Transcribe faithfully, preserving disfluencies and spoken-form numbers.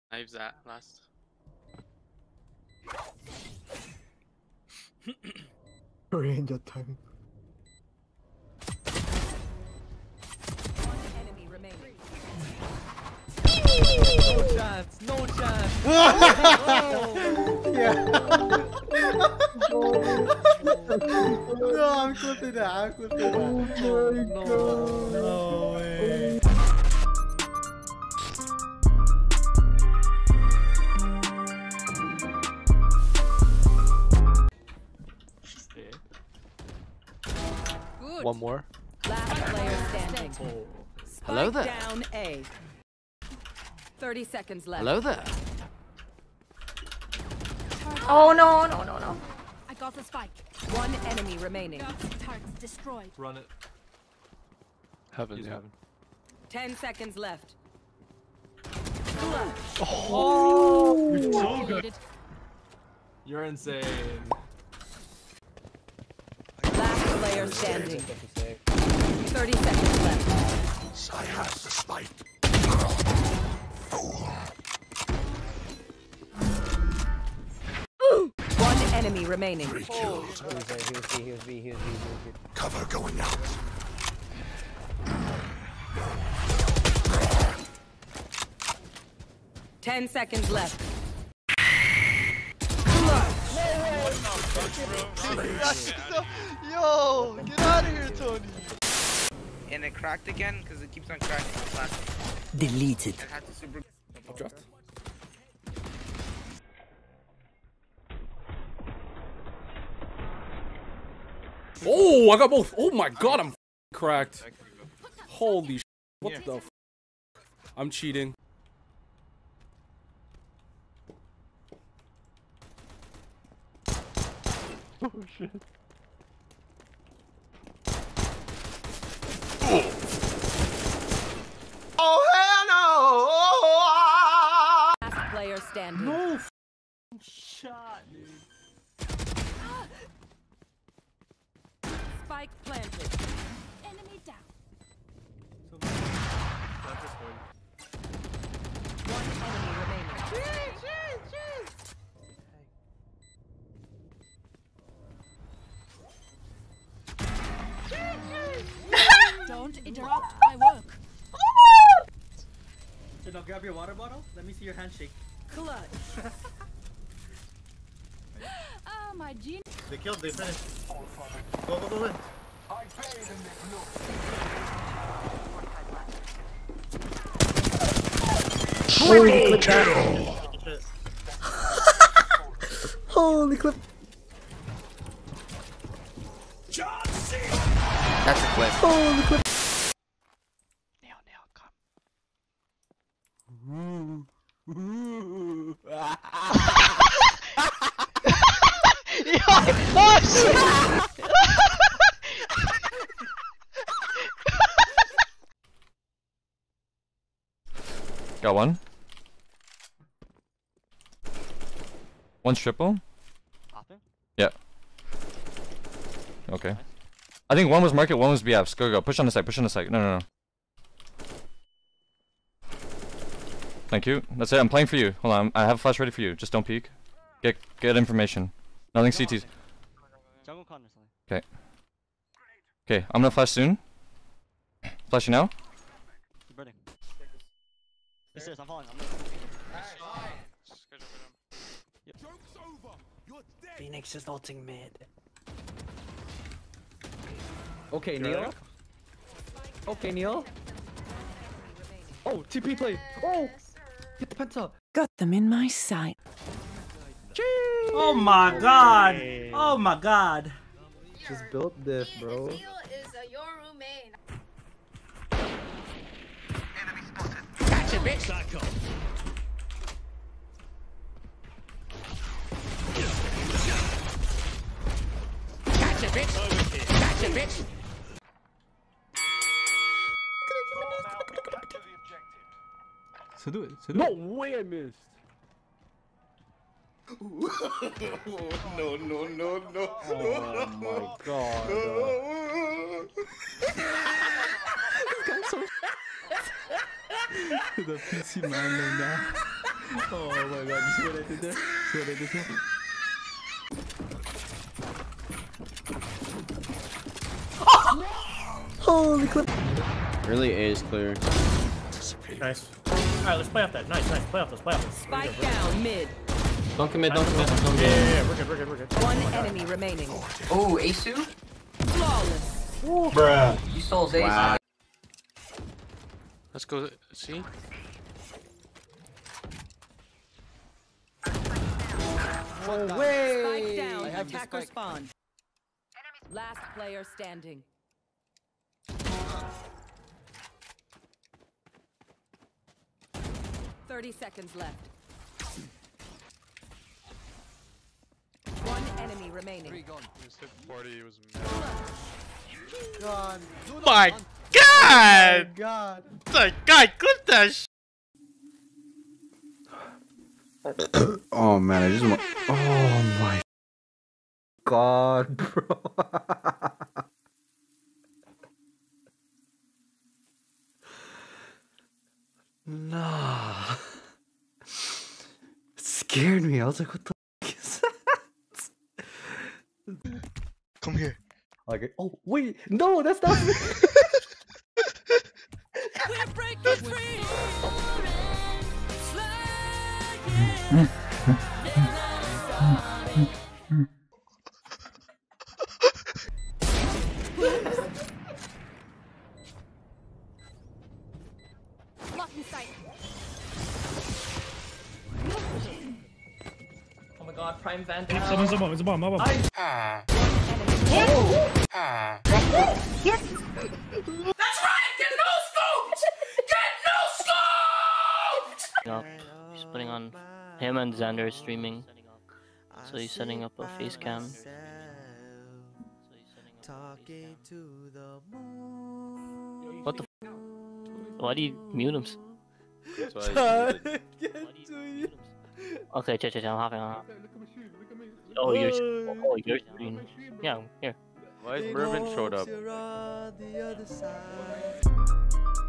Knives that last. Ranger time. One enemy remaining. No chance, no chance. Yeah. No, I'm clipping that. I'm clipping that. Oh my god. No way. Good. One more. Last player standing. Hello there. Down A. Thirty seconds left. Hello there. Oh no, no, no, no. I got the spike. One enemy remaining. Targets destroyed. Run it. Heaven, Use yeah. heaven. Ten seconds left. Oh, You're so good. Muted. You're insane. Last player standing. Thirty seconds left. I have the spike. One enemy remaining. Three kills. He was there, he was B, he was B, he was B, he was B. Cover going out. Ten seconds left. Yo, get out of here, Tony. And it cracked again because it keeps on cracking. Deleted. It had to super. Draft. Oh, I got both. Oh my god, I'm cracked. Holy sh! What the f? I'm cheating. Oh shit. Oh hell no! Last player standing. No f shot, dude. Spike planted. Enemy down. One enemy remaining. Don't interrupt my work. So now grab your water bottle. Let me see your handshake. Clutch. Ah, my gene. They killed, they finished. Go, go, go in. Holy kill! Holy clip. That's a clip. Holy clip. Nail, nail, come. Oh shit! Got one. One's triple. Yeah. Okay. I think one was market, one was B Fs. Go, go. Push on the side, push on the side. No, no, no. Thank you. That's it. I'm playing for you. Hold on. I have a flash ready for you. Just don't peek. Get get information. Nothing C Ts. Okay. Okay. I'm gonna flash soon. Flash you now. Phoenix is ulting mid. Okay, Neil. Okay, Neil. Oh, T P play. Oh, get the penta. Got them in my sight. Oh my god. Oh my god. Just built this, bro. Is uh, your roommate. Gotcha, bitch. Gotcha, bitch. Gotcha, bitch. So do it. So do No it. way I missed. No, no, no, no. Oh my god. The P C man right now. Oh my god, you see what I did there? See what I did there? Holy clip. Really, A is clear. Nice. Alright, let's play off that. Nice, nice. Play off this, play off this. Spike down mid. Don't commit, don't commit. Don't Yeah, commit. yeah, yeah, we're good, we're good, we're good. One enemy remaining. Oh, Asu? Flawless. Bruh. You stole his ace. Wow. Let's go see. No way. Spike down. Attacker spawn. Last player standing. Thirty seconds left. One enemy remaining. forty was God. My God! God. My God, clip that sh Oh man, I just want. Oh my God, bro. Nah. It scared me. I was like, what the fuck is that? Come here. Like, oh, wait. No, that's not me. We're breaking free. Lock in sight. Oh my god, Prime Vandal. Someone's a bomb, it's a bomb, bomb. Ah. Ah. Yes! That's right! Get no scoped! Get no scoped! Up. He's putting on him and Xander streaming. So he's setting up a face cam. What the f? Why do you mute him? That's why I Okay, check, check, I'm hopping on. Oh, you're, oh, you're streaming. Yeah, here. Why is Mervin showed up?